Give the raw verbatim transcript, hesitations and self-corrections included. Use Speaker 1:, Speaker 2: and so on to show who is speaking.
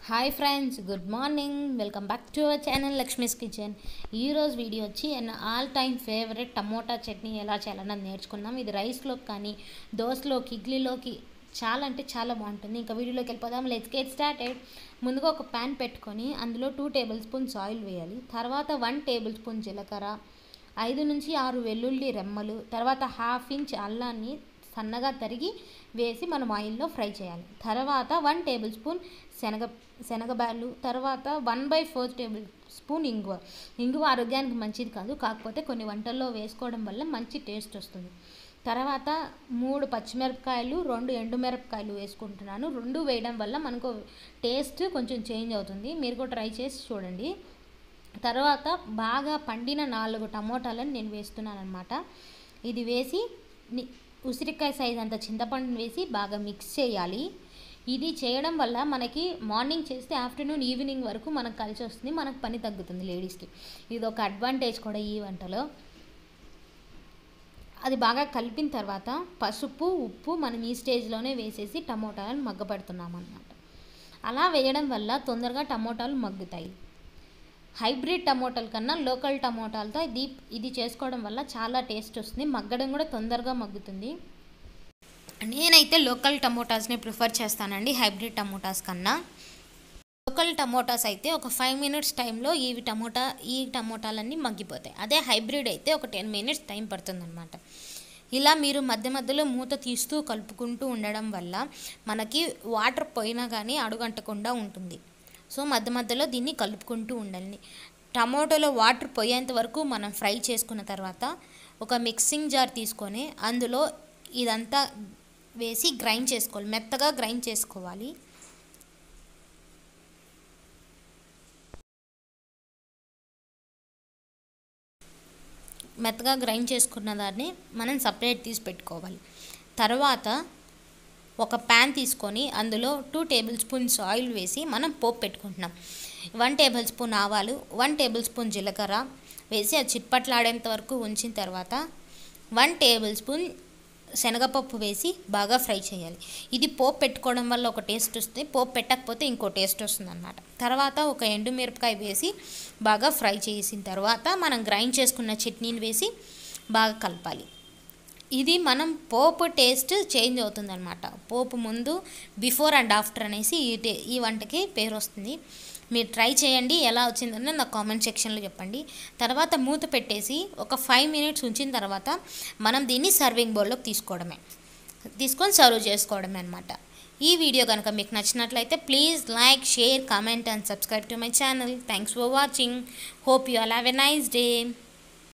Speaker 1: Hi friends, good morning. Welcome back to our channel Lakshmi's kitchen. ఈరోజు video వచ్చి all time favourite tomato chutney ఎలా చేయాలన్నది నేర్చుకుందాం. ఇది రైస్లోకి కానీ దోశలోకి ఇడ్లీలోకి చాలా అంటే చాలా బాగుంటుంది. ఇంకా వీడియోలోకి వెళ్ళిపోదాం. Let's get started. ముందుగా ఒక ప్యాన్ పెట్టుకొని అందులో టూ టేబుల్ స్పూన్స్ ఆయిల్ వేయాలి. తర్వాత వన్ టేబుల్ స్పూన్ జీలకర్ర, ఐదు నుంచి ఆరు వెల్లుల్లి రెమ్మలు, తర్వాత హాఫ్ ఇంచ్ అల్లాన్ని సన్నగా తరిగి వేసి మనం ఆయిల్లో ఫ్రై చేయాలి. తర్వాత వన్ టేబుల్ స్పూన్ శనగ శనగబాలు, తర్వాత one by four tablespoon ఇంగువ. ఇంగువ ఆరోగ్యానికి మంచిది కాదు, కాకపోతే కొన్ని వంటల్లో వేసుకోవడం వల్ల మంచి టేస్ట్ వస్తుంది. తర్వాత మూడు పచ్చిమిరపకాయలు, రెండు ఎండుమిరపకాయలు వేసుకుంటున్నాను. రెండు వేయడం వల్ల మనకు టేస్ట్ కొంచెం చేంజ్ అవుతుంది. మీరు కూడా ట్రై చేసి చూడండి. తర్వాత బాగా పండిన నాలుగు టమోటాలను నేను వేస్తున్నాను అనమాట. ఇది వేసి ఉసిరికాయ సైజ్ అంత చింతపండుని వేసి బాగా మిక్స్ చేయాలి. ఇది చేయడం వల్ల మనకి మార్నింగ్ చేస్తే ఆఫ్టర్నూన్ ఈవినింగ్ వరకు మనకు కలిసి వస్తుంది, మనకు పని తగ్గుతుంది లేడీస్కి. ఇది ఒక అడ్వాంటేజ్ కూడా ఈ వంటలో. అది బాగా కలిపిన తర్వాత పసుపు, ఉప్పు మనం ఈ స్టేజ్లోనే వేసేసి టమోటాలను మగ్గపెడుతున్నాం అన్నమాట. అలా వేయడం వల్ల తొందరగా టమోటాలు మగ్గుతాయి. హైబ్రిడ్ టమోటాల కన్నా లోకల్ టమోటాలతో ఇది ఇది చేసుకోవడం వల్ల చాలా టేస్ట్ వస్తుంది, మగ్గడం కూడా తొందరగా మగ్గుతుంది. నేనైతే లోకల్ టమోటాస్ని ప్రిఫర్ చేస్తానండి హైబ్రిడ్ టమోటాస్ కన్నా. లోకల్ టమోటాస్ అయితే ఒక ఫైవ్ మినిట్స్ టైంలో ఈ టమోటా ఈ టమోటాలన్నీ మగ్గిపోతాయి. అదే హైబ్రిడ్ అయితే ఒక టెన్ మినిట్స్ టైం పడుతుందన్నమాట. ఇలా మీరు మధ్య మధ్యలో మూత తీస్తూ కలుపుకుంటూ ఉండడం వల్ల మనకి వాటర్ పోయినా కానీ అడుగంటకుండా ఉంటుంది. సో మధ్య మధ్యలో దీన్ని కలుపుకుంటూ ఉండాలి. టమోటాలో వాటర్ పోయేంత వరకు మనం ఫ్రై చేసుకున్న తర్వాత ఒక మిక్సింగ్ జార్ తీసుకొని అందులో ఇదంతా వేసి గ్రైండ్ చేసుకోవాలి, మెత్తగా గ్రైండ్ చేసుకోవాలి. మెత్తగా గ్రైండ్ చేసుకున్న దాన్ని మనం సపరేట్ తీసి పెట్టుకోవాలి. తర్వాత ఒక ప్యాన్ తీసుకొని అందులో టూ టేబుల్ స్పూన్స్ ఆయిల్ వేసి మనం పోపు పెట్టుకుంటున్నాం. వన్ టేబుల్ స్పూన్ ఆవాలు, వన్ టేబుల్ స్పూన్ జీలకర్ర వేసి అది చిట్పట్లాడేంత వరకు ఉంచిన తర్వాత వన్ టేబుల్ స్పూన్ శనగపప్పు వేసి బాగా ఫ్రై చేయాలి. ఇది పోపు పెట్టుకోవడం వల్ల ఒక టేస్ట్ వస్తుంది, పోపు పెట్టకపోతే ఇంకో టేస్ట్ వస్తుంది అన్నమాట. తర్వాత ఒక ఎండుమిరపకాయ వేసి బాగా ఫ్రై చేసిన తర్వాత మనం గ్రైండ్ చేసుకున్న చట్నీని వేసి బాగా కలపాలి. ఇది మనం పోపు టేస్ట్ చేంజ్ అవుతుందన్నమాట. పోపు ముందు, బిఫోర్ అండ్ ఆఫ్టర్ అనేసి ఈ టే ఈ వంటకి పేరు వస్తుంది. మీరు ట్రై చేయండి, ఎలా వచ్చిందని నాకు కామెంట్ సెక్షన్లో చెప్పండి. తర్వాత మూత పెట్టేసి ఒక ఫైవ్ మినిట్స్ ఉంచిన తర్వాత మనం దీన్ని సర్వింగ్ బౌల్లోకి తీసుకోవడమే తీసుకొని సర్వ్ చేసుకోవడమే అనమాట. ఈ వీడియో కనుక మీకు నచ్చినట్లయితే please like, share, comment and subscribe to my channel. Thanks for watching. Hope you all have a nice day.